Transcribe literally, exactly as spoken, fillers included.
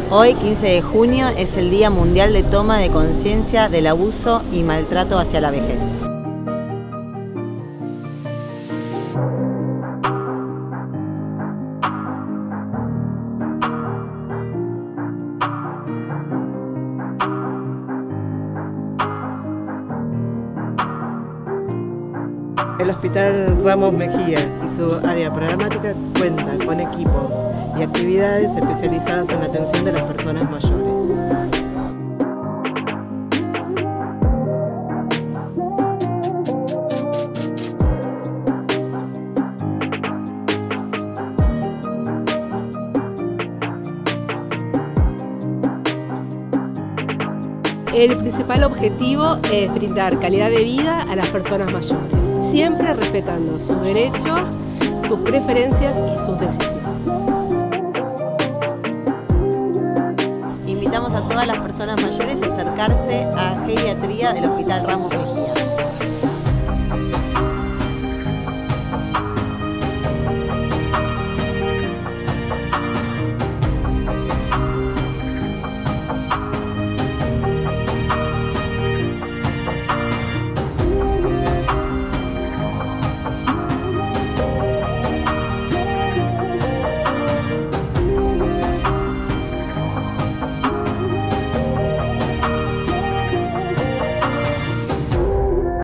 Hoy, quince de junio, es el Día Mundial de Toma de Conciencia del Abuso y Maltrato hacia la Vejez. El Hospital Ramos Mejía y su área programática cuenta con equipos y actividades especializadas en la atención de las personas mayores. El principal objetivo es brindar calidad de vida a las personas mayores, siempre respetando sus derechos, sus preferencias y sus decisiones. Invitamos a todas las personas mayores a acercarse a Geriatría del Hospital Ramos Mejía.